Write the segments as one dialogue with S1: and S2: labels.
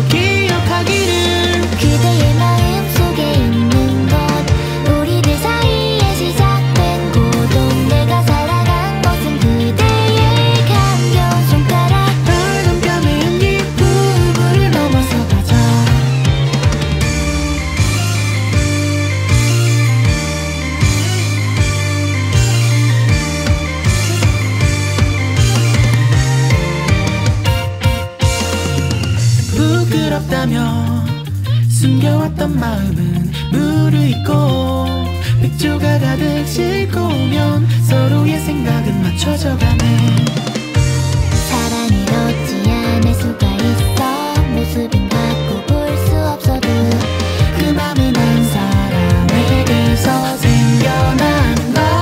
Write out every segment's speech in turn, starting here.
S1: 또 기억하기를.
S2: 그대의 마음 속에 있는 것, 우리들 사이에 시작된 고동. 내가 사랑한 것은 그대의 감겨운 손가락.
S1: 빨간 뺨의 향기
S2: 부부를 넘어서 가자.
S1: 부끄럽다며 숨겨왔던 마음은 무르익고 맥주가 가득 싣고 오면 서로의 생각은 맞춰져가네.
S2: 사랑을 얻지 않을 수가 있어. 모습은 바꿔볼 수 없어도 그 맘은 한 사람에게서 생겨나는 것.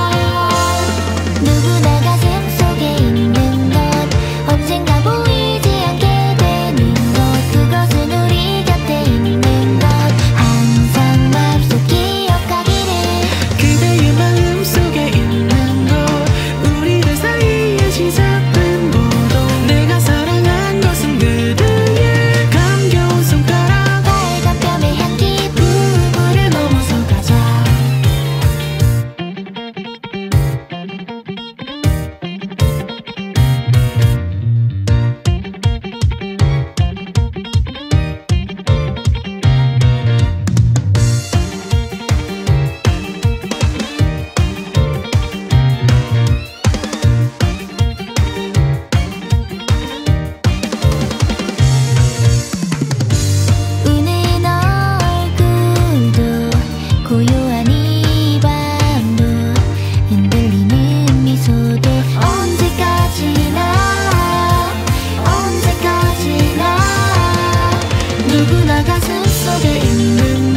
S2: 누구나 가슴 속에 있는 것, 언젠가 보이지 않게 되는 것. 그것은 우리 곁에 있는 것, 항상 마음속 기억하기를.
S1: 그대의 마음 속에 있는 것, 우리들 사이에 시작된 고동. 내가 사랑한 것은 그대의 감겨운 손가락.
S2: 빨간 뺨의 향기 부부를 넘어서 가자. 우는 얼굴도 고요한 이 밤도 흔들리는 미소도 언제까지나 누구나 가슴 속에 있는